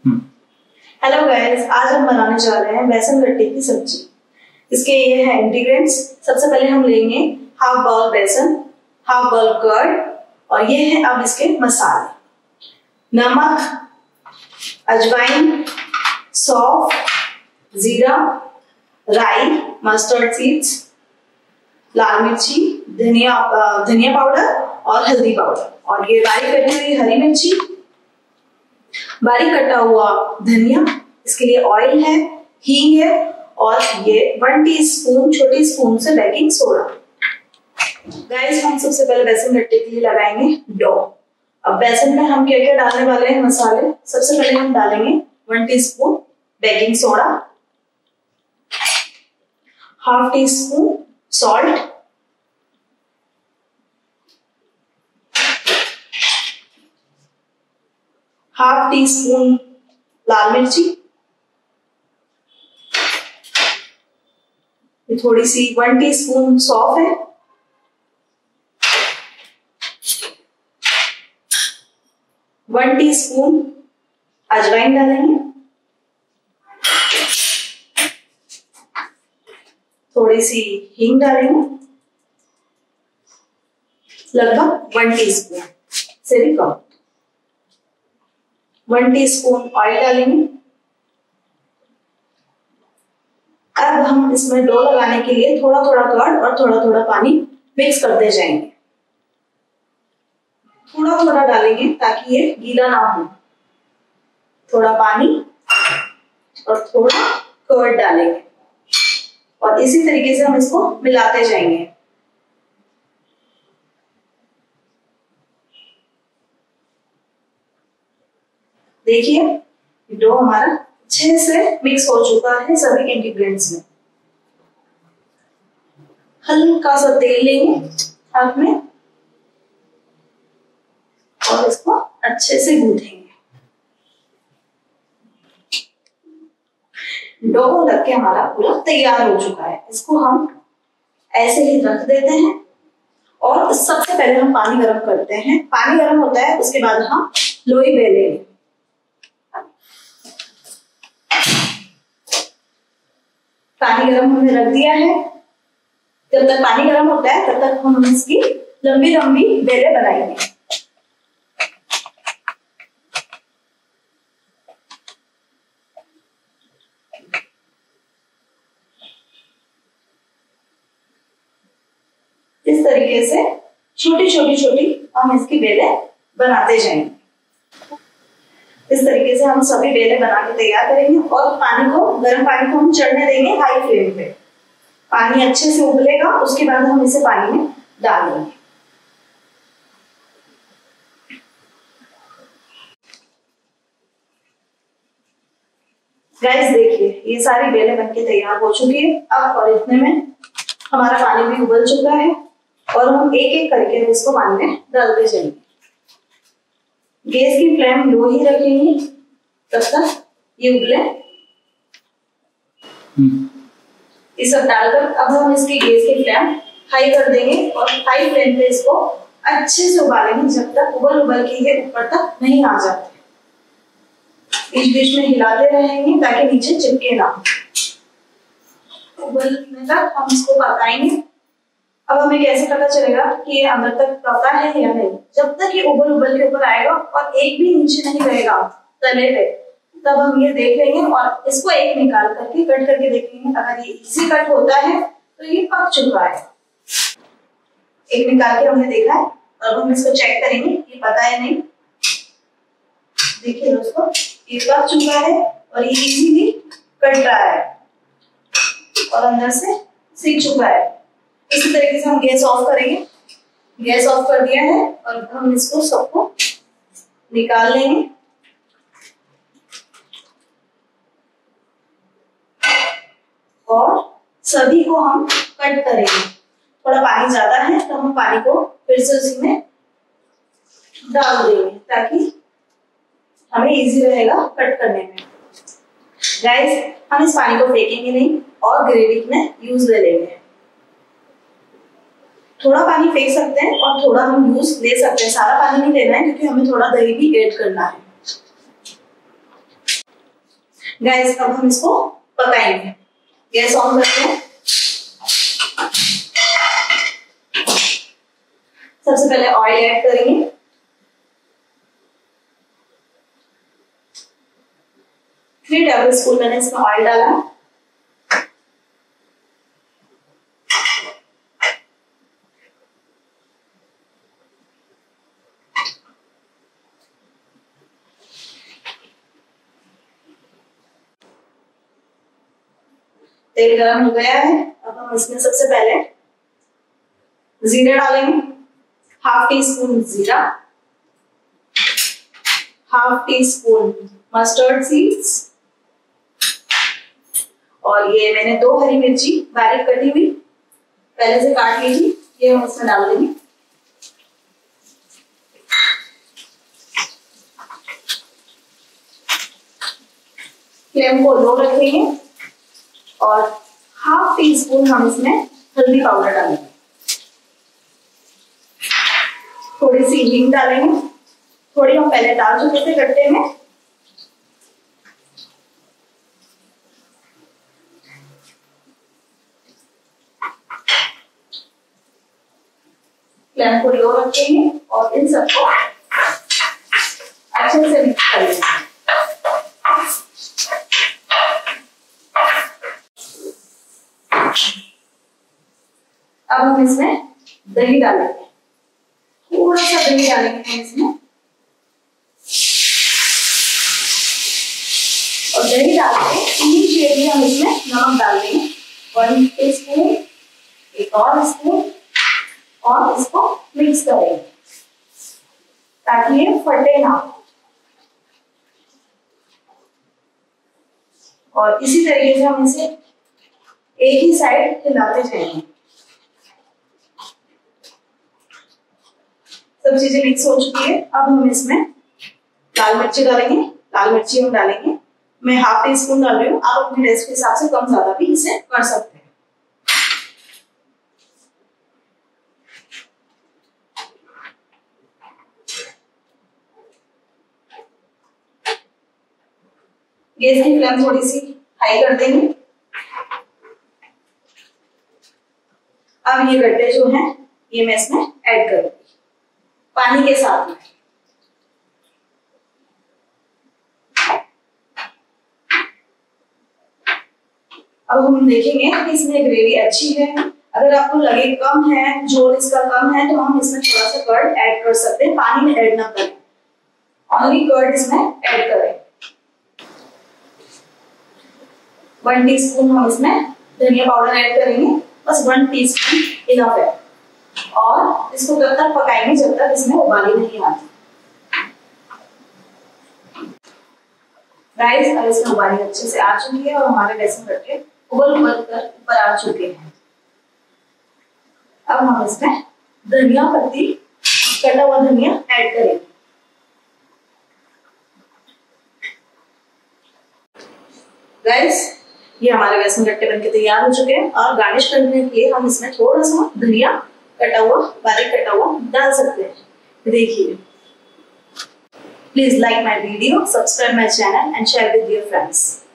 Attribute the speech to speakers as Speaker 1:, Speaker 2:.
Speaker 1: Hello guys, आज हम बनाने जा रहे हैं बेसन गट्टे की सब्जी। इसके ये है इंग्रेडिएंट्स। सबसे पहले हम लेंगे हाफ बाउल बेसन, हाफ बाउल कर्ड और ये है अब इसके मसाले: नमक, अजवाइन, सौंफ, जीरा, राई, मस्टर्ड सीड्स, लाल मिर्ची, धनिया पाउडर और हल्दी पाउडर, और ये बारीक कटी हुई हरी मिर्ची, बारीक कटा हुआ धनिया, इसके लिए ऑयल है, हींग है और ये 1 टीस्पून छोटी स्पून से बेकिंग सोडा। गाइस, हम सबसे पहले बेसन गट्टे के लिए लगाएंगे डो। अब बेसन में हम क्या क्या डालने वाले हैं मसाले। सबसे पहले हम डालेंगे 1 teaspoon baking soda, half teaspoon salt, half teaspoon लाल मिर्ची, थोड़ी सी 1 टीस्पून सौंफ है, वन टीस्पून अजवाइन डालेंगे, थोड़ी सी हींग डालेंगे, लगभग 1 टीस्पून से भी कम, 1 टीस्पून ऑयल डालेंगे। अब हम इसमें डो लगाने के लिए थोड़ा थोड़ा कर्ड और थोड़ा थोड़ा पानी मिक्स करते जाएंगे। थोड़ा थोड़ा डालेंगे ताकि ये गीला ना हो। थोड़ा पानी और थोड़ा कर्ड डालेंगे और इसी तरीके से हम इसको मिलाते जाएंगे। देखिए डो हमारा अच्छे से मिक्स हो चुका है सभी इंग्रेडिएंट्स में। हल्का सा तेल लेंगे हाथ में और इसको अच्छे से गूंथेंगे। डो लग के हमारा पूरा तैयार हो चुका है। इसको हम ऐसे ही रख देते हैं और सबसे पहले हम पानी गर्म करते हैं। पानी गर्म होता है उसके बाद हम लोई बेलेंगे। पानी गर्म हमने रख दिया है। जब तक पानी गर्म होता है तब तक हम इसकी लंबी लंबी बेलें बनाएंगे। इस तरीके से छोटी छोटी हम इसकी बेलें बनाते जाएंगे। इस तरीके से हम सभी बेलें बना के तैयार करेंगे और गर्म पानी को हम चढ़ने देंगे हाई फ्लेम पे। पानी अच्छे से उबलेगा, उसके बाद हम इसे पानी में डाल देंगे। गाइस देखिए, ये सारी बेलें बनके तैयार हो चुकी है। अब और इतने में हमारा पानी भी उबल चुका है और हम एक एक करके इसको पानी में डालते जाएंगे। गैस की फ्लेम लो ही रखेंगे तब तक ये उबले। ये सब डालकर अब हम इसकी गैस की फ्लेम हाई कर देंगे और हाई फ्लेम पे इसको अच्छे से उबालेंगे जब तक उबल के ये ऊपर तक नहीं आ जाते। बीच बीच में हिलाते रहेंगे ताकि नीचे चिपके ना। उबलने तक हम इसको पकाएंगे। अब हमें कैसे पता चलेगा कि ये अंदर तक पका है या नहीं? जब तक ये उबल के ऊपर आएगा और एक भी नीचे नहीं रहेगा तले पे, तब हम ये देख लेंगे और इसको एक निकाल करके कट करके देखेंगे। अगर ये इजी कट होता है तो ये पक चुका है। एक निकाल के हमने देखा है और हम इसको चेक करेंगे ये पका है नहीं। देखिए दोस्तों, ये पक चुका है और ये इजीली कट रहा है और अंदर से सिक चुका है। इसी तरीके से हम गैस ऑफ करेंगे। गैस ऑफ कर दिया है और हम इसको सबको निकाल लेंगे। और सभी को हम कट करेंगे। थोड़ा पानी ज्यादा है तो हम पानी को फिर से उसी में डाल देंगे ताकि हमें इजी रहेगा कट करने में। गाइस, हम इस पानी को फेंकेंगे नहीं और ग्रेवी में यूज ले लेंगे। थोड़ा पानी फेंक सकते हैं और थोड़ा हम यूज ले सकते हैं। सारा पानी नहीं लेना है क्योंकि हमें थोड़ा दही भी ऐड करना है। गैस अब हम इसको पकाएंगे। गैस ऑन करते हैं। सबसे पहले ऑयल ऐड करेंगे। थ्री टेबल स्पून मैंने इसमें ऑयल डाला। तेल गरम हो गया है। अब हम इसमें सबसे पहले जीरा डालेंगे। हाफ टी स्पून जीरा, half teaspoon mustard seeds, और ये मैंने 2 हरी मिर्ची बारीक कटी हुई पहले से काट ली थी, ये हम इसमें डाल देंगे। फ्लेम को लो रखेंगे और हाफ टी स्पून हम इसमें हल्दी पाउडर डालेंगे। थोड़ी सी हींग डालेंगे। थोड़ी हम पहले डाल चुके थे गट्टे में। फ्लेम को लो रखेंगे और इन सबको अच्छे से मिक्स कर लेंगे। अब हम इसमें दही डालेंगे। थोड़ा सा दही डालेंगे हम इसमें, और दही डाल के इनिशियली हम इसमें नमक डाल देंगे 1 टीस्पून, एक और स्पून, और इसको मिक्स करेंगे ताकि ये फटे ना। और इसी तरीके से हम इसे एक ही साइड हिलाते जाएंगे। सब चीजें मिक्स हो चुकी है। अब हम इसमें लाल मिर्ची डालेंगे। लाल मिर्ची हम डालेंगे, मैं हाफ टी स्पून डाल रही हूँ, आप अपने टेस्ट के हिसाब से कम ज्यादा भी इसे कर सकते हैं। गैस की फ्लेम थोड़ी सी हाई कर देंगे। अब ये गड्ढे जो हैं ये मैं इसमें ऐड करूंगी पानी के साथ में। अब हम देखेंगे कि इसमें ग्रेवी अच्छी है। अगर आपको लगे कम है, झोल इसका कम है, तो हम इसमें थोड़ा सा कर्ड ऐड कर सकते हैं। पानी में ऐड ना करें, ओनली कर्ड इसमें ऐड करें। 1 टीस्पून हम इसमें धनिया पाउडर ऐड करेंगे, बस 1 टीस्पून इनफ है। और इसको तब तक पकाएंगे जब तक इसमें उबाली नहीं आती। गाइस अब इसमें उबाली अच्छे से आ चुकी है और हमारे बेसन गट्टे उबल कर ऊपर आ चुके हैं। अब हम इसमें धनिया पत्ती, कटा हुआ धनिया ऐड करेंगे। गाइस ये हमारे बेसन गट्टे बनके तैयार हो चुके हैं और गार्निश करने के लिए हम इसमें थोड़ा सा धनिया कटा हुआ, बारीक कटा हुआ डाल सकते हैं। देखिए, please like my video, subscribe my channel and share with your friends.